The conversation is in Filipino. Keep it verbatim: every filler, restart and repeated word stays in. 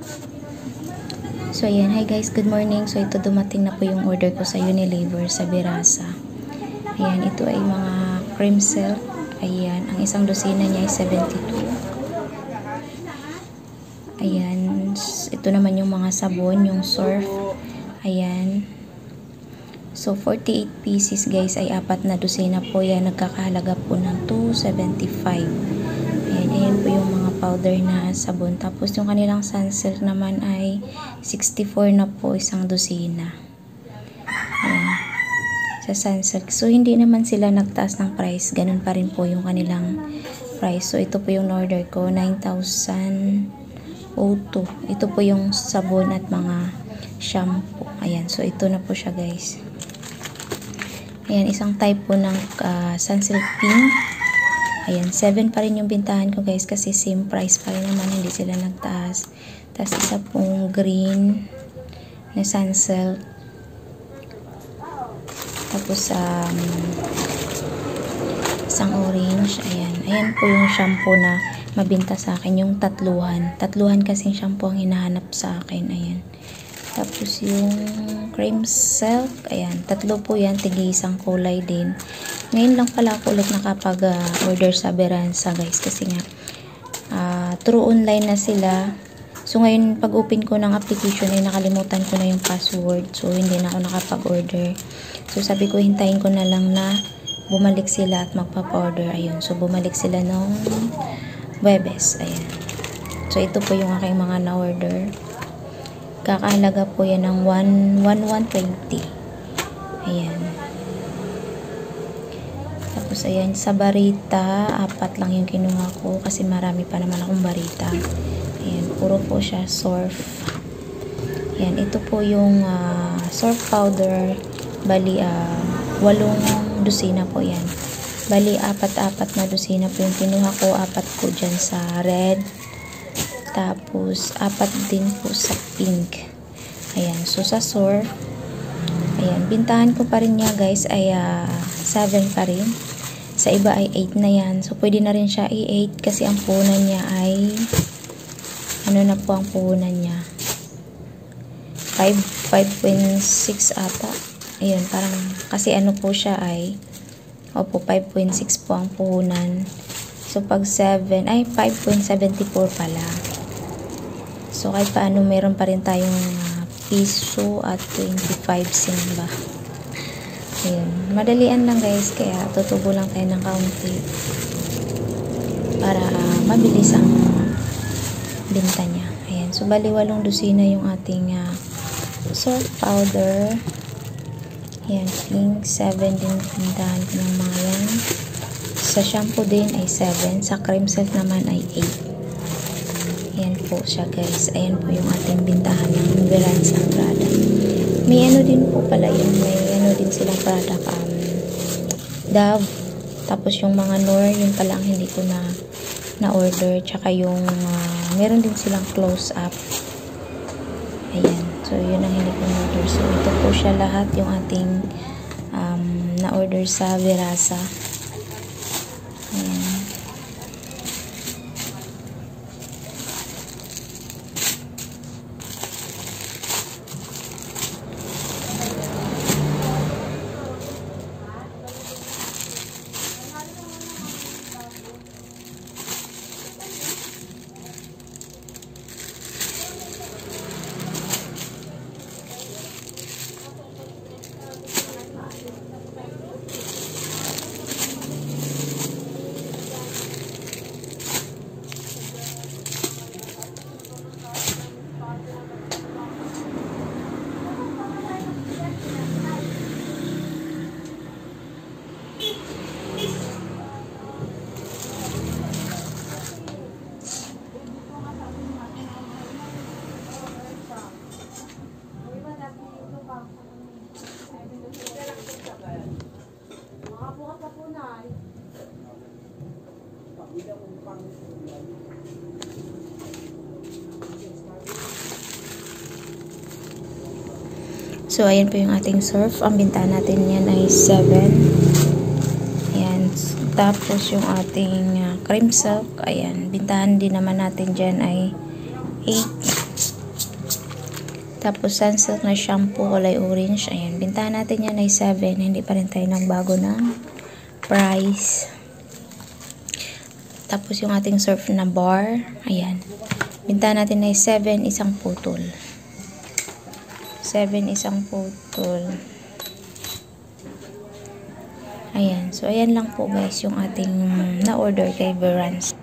So ayan, hi guys, good morning. So ito dumating na po yung order ko sa Unilever sa Birasa. Ayan, ito ay mga cream silk. Ayan, ang isang dosina niya ay seventy-two. Ayan, ito naman yung mga sabon, yung surf. Ayan. So forty-eight pieces guys, ay apat na dosina po yan. Nagkakahalaga po ng two seventy-five. Ayan, ayan po yung mga powder na sabon. Tapos yung kanilang sunsilk naman ay sixty-four na po isang dosina. Ayan. Sa sunsilk. So hindi naman sila nagtaas ng price. Ganun pa rin po yung kanilang price. So ito po yung order ko. nine thousand two. Ito po yung sabon at mga shampoo. Ayan. So ito na po siya guys. Ayan. Isang type po ng uh, sunsilk pink. Ayan. seven pa rin yung bintahan ko guys. Kasi same price pa rin naman. Hindi sila nagtaas. Tapos isa pong green na sunsilk. Tapos um, isang orange. Ayan. Ayan po yung shampoo na mabinta sa akin. Yung tatluhan. Tatluhan kasing shampoo ang hinahanap sa akin. Ayan. Tapos yung cream silk. Ayan. Tatlo po yan. Tigi isang kulay din. Ngayon lang pala ako ulit nakapag uh, order sa Birasa guys. Kasi nga uh, through online na sila. So ngayon pag open ko ng application ay nakalimutan ko na yung password. So hindi na ako nakapag-order. So sabi ko hintayin ko na lang na bumalik sila at magpapa-order. Ayun. So bumalik sila nung Webes. Ayan. So ito po yung aking mga na-order. Kakahalaga po yan ng one one twenty. Ayan. Tapos ayan, sa barita, apat lang yung kinuha ko kasi marami pa naman akong barita. Ayan, puro po siya surf. Ayan, ito po yung uh, surf powder. Bali, uh, walong dosina po yan. Bali, apat-apat na dosina po yung kinuha ko. Apat po dyan sa red. Tapos, apat din po sa pink. Ayan, so sa surf, ayan, bintahan ko pa rin niya guys ay uh, seven pa rin. Sa iba ay eight na yan. So, pwede na rin siya i-eight kasi ang puhunan niya ay ano na po ang puhunan niya? five point six ata. Ayun, parang, kasi ano po siya ay, opo, five point six po ang puhunan. So, pag seven, ay, five point seven four pala. So, kahit paano, meron pa rin tayong uh, piso at twenty-five simba. Ayun, madalian lang guys, kaya tutubo lang tayo ng kaunti para uh, mabilis ang binta niya. Ayan, so, bali walong dosina yung ating uh, surf powder. Ayan, pink, seven din pintahan ko ng mga yan. Sa shampoo din ay seven. Sa cream silk naman ay eight. Ayan po siya guys. Ayan po yung ating bintahan ng Birasa product. May ano din po pala yun. May ano din silang product. Um, Dove. Tapos yung mga Nor, yun pala ang hindi ko na na-order. Tsaka yung uh, meron din silang close-up. Ayan. So, yun ang hindi ko na-order. So, ito po siya lahat yung ating um, na-order sa Birasa. Ayan. So, ayan po yung ating surf. Ang bintahan natin yan ay seven. Ayan. Tapos, yung ating uh, cream silk. Ayan. Bintahan din naman natin dyan ay eight. Tapos Sunsilk na shampoo kulay orange. Ayan, bintahan natin yan ay seven. Hindi pa rin tayo nagbago ng price. Tapos yung ating surf na bar. Ayan. Bintahan natin ay seven, isang putol. seven, isang putol. Ayan. So, ayan lang po guys yung ating na-order kay Verance.